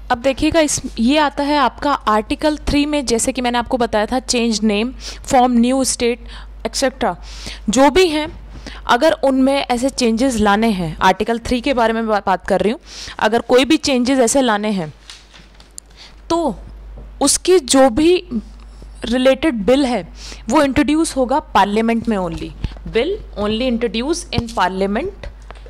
अब देखिएगा ये आता है आपका आर्टिकल 3 में, जैसे कि मैंने आपको बताया था, change name, form new state etcetera जो भी हैं, अगर उनमें ऐसे चेंजेस लाने हैं, आर्टिकल 3 के बारे में बात कर रही हूँ, अगर कोई भी चेंजेस ऐसे लाने हैं तो उसकी जो भी रिलेटेड बिल है वो इंट्रोड्यूस होगा पार्लियामेंट में only. Bill only introduce in parliament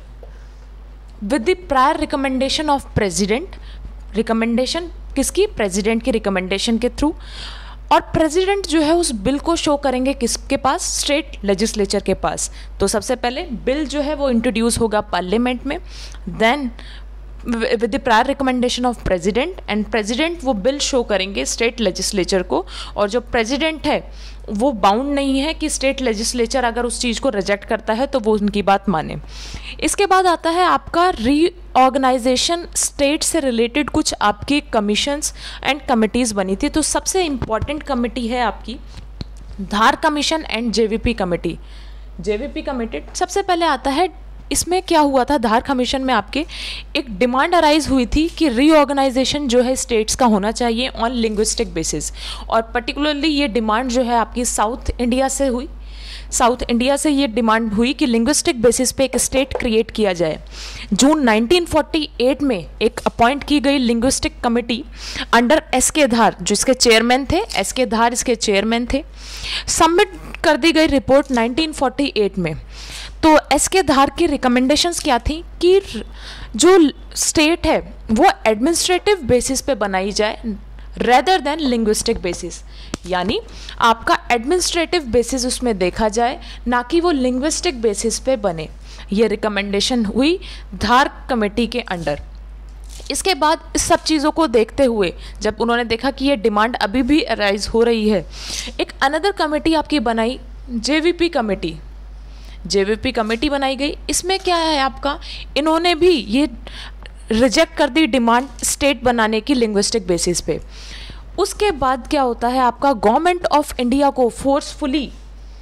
with the prior recommendation of president. Recommendation किसकी? प्रेसिडेंट की रिकमेंडेशन के थ्रू। और प्रेसिडेंट जो है उस बिल को शो करेंगे किसके पास? स्टेट लेजिस्लेचर के पास। तो सबसे पहले बिल जो है वो इंट्रोड्यूस होगा पार्लियामेंट में, then with the prior recommendation of president, and president वो बिल शो करेंगे स्टेट लेजिस्लेचर को। और जो प्रेसिडेंट है वो बाउंड नहीं है कि स्टेट लेजिस्लेचर अगर उस चीज़ को रिजेक्ट करता है तो वो उनकी बात माने। इसके बाद आता है आपका रीऑर्गेनाइजेशन। स्टेट से रिलेटेड कुछ आपकी कमीशंस एंड कमिटीज़ बनी थी, तो सबसे इम्पॉर्टेंट कमिटी है आपकी Dhar commission and JVP committee. JVP committee सबसे पहले आता है। इसमें क्या हुआ था, धार कमीशन में आपके एक डिमांड अराइज हुई थी कि रीऑर्गेनाइजेशन जो है स्टेट्स का होना चाहिए ऑन लिंग्विस्टिक बेसिस, और पर्टिकुलरली ये डिमांड जो है आपकी साउथ इंडिया से हुई। साउथ इंडिया से ये डिमांड हुई कि लिंग्विस्टिक बेसिस पे एक स्टेट क्रिएट किया जाए। जून 1948 में एक अपॉइंट की गई linguistic committee under S K. Dhar, जो इसके चेयरमैन थे, एस.के. धार इसके चेयरमैन थे। सबमिट कर दी गई रिपोर्ट 1948 में। तो एस.के. धार की रिकमेंडेशंस क्या थी कि जो स्टेट है वो एडमिनिस्ट्रेटिव बेसिस पे बनाई जाए रेदर देन लिंग्विस्टिक बेसिस, यानी आपका एडमिनिस्ट्रेटिव बेसिस उसमें देखा जाए, ना कि वो लिंग्विस्टिक बेसिस पे बने। ये रिकमेंडेशन हुई धार कमेटी के अंडर। इसके बाद इस सब चीज़ों को देखते हुए जब उन्होंने देखा कि ये डिमांड अभी भी अराइज हो रही है, एक अनदर कमेटी आपकी बनाई, जेवीपी कमेटी। जेवीपी कमेटी बनाई गई। इसमें क्या है आपका, इन्होंने भी ये रिजेक्ट कर दी डिमांड स्टेट बनाने की लिंग्विस्टिक बेसिस पे। उसके बाद क्या होता है आपका, गवर्नमेंट ऑफ इंडिया को फोर्सफुली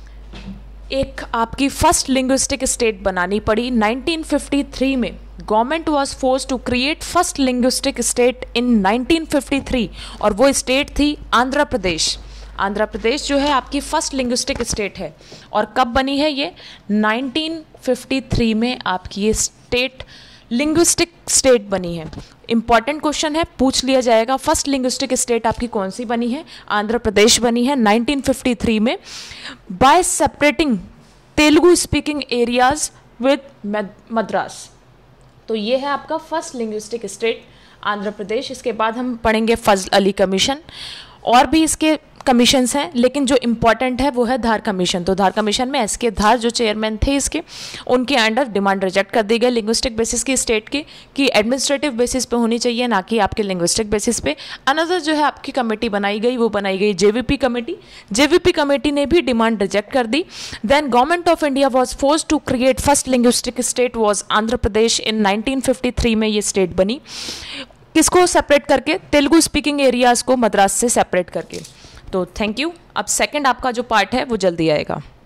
एक आपकी फर्स्ट लिंग्विस्टिक स्टेट बनानी पड़ी 1953 में। Government was force to create first linguistic state in 1953, और वो स्टेट थी आंध्र प्रदेश। आंध्र प्रदेश जो है आपकी फर्स्ट लिंग्विस्टिक स्टेट है। और कब बनी है ये? 1953 में आपकी ये स्टेट लिंग्विस्टिक स्टेट बनी है। इंपॉर्टेंट क्वेश्चन है, पूछ लिया जाएगा। फर्स्ट लिंग्विस्टिक स्टेट आपकी कौन सी बनी है? आंध्र प्रदेश बनी है 1953 में, by separating Telugu speaking areas with Madras. तो ये है आपका first linguistic state Andhra Pradesh. इसके बाद हम पढ़ेंगे फजल अली कमीशन, और भी इसके कमीशंस हैं, लेकिन जो इम्पॉर्टेंट है वो है धार कमीशन। तो धार कमीशन में एस.के. धार जो चेयरमैन थे इसके, उनके अंडर डिमांड रिजेक्ट कर दी गई लिंग्विस्टिक बेसिस की स्टेट की, कि एडमिनिस्ट्रेटिव बेसिस पे होनी चाहिए, ना कि आपके लिंग्विस्टिक बेसिस पे। अनदर जो है आपकी कमेटी बनाई गई, वो बनाई गई जेवीपी कमेटी। जेवीपी कमेटी ने भी डिमांड रिजेक्ट कर दी। Then government of India was force to create first linguistic state was Andhra Pradesh in 1953 में ये स्टेट बनी। किसको सेपरेट करके? तेलुगु स्पीकिंग एरियाज को मद्रास से सेपरेट करके। तो थैंक यू। अब सेकंड आपका जो पार्ट है वो जल्दी आएगा।